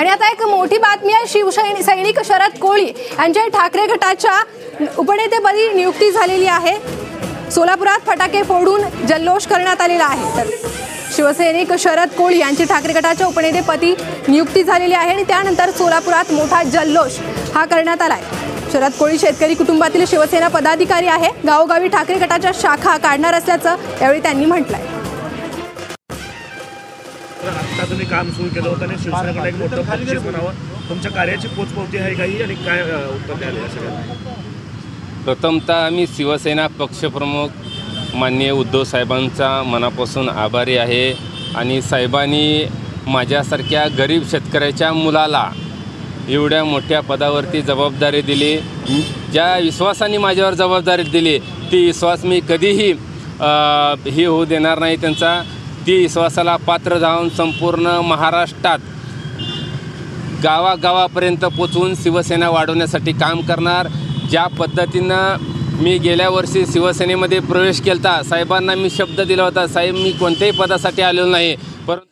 आणि आता एक मोठी बातमी आहे, शिवसैनिक शरद कोळी यांच्या ठाकरे गटाच्या उपनेतेपदी नियुक्ती झालेली आहे। सोलापुरात फटाके फोडून जल्लोष करण्यात आलेला आहे। तर शिवसैनिक शरद कोळी यांची ठाकरे गटाच्या उपनेतेपदी नियुक्ती झालेली आहे आणि त्यानंतर सोलापुरात मोठा जल्लोष हा करण्यात आलाय। शरद कोळी शेतकरी कुटुंबातील शिवसेना पदाधिकारी आहे। गावोगावी ठाकरे गटाच्या शाखा काढणार असल्याचं यावेळी त्यांनी म्हटलंय। आता तुम्ही काम सुरू केलं होतं आणि शिवसेनेकडे एक मोठं बक्षीस म्हणावं, तुमच्या कार्याची पोचपावती आहे काही आणि काय उत्तर द्याल या सगळ्यांना? प्रथमतः आम्ही शिवसेना पक्षप्रमुख माननीय उद्धव साहेबांचा मनापासून आभारी आहे आणि साहेबांनी माझ्यासारख्या गरीब शेतकऱ्याच्या मुलाला एवढ्या मोठ्या पदावरती जबाबदारी दिली। ज्या विश्वासाने माझ्यावर जबाबदारी दिली ती विश्वास मी कधीही हे होऊ देणार नाही त्यांचा। ती विश्वासाला पात्र जाऊन संपूर्ण महाराष्ट्रात गावागावापर्यंत पोचवून शिवसेना वाढवण्यासाठी काम करणार। ज्या पद्धतीनं मी गेल्या वर्षी शिवसेनेमध्ये प्रवेश केला, साहेबांना मी शब्द दिला होता, साहेब मी कोणत्याही पदासाठी आलेलो नाही, परंतु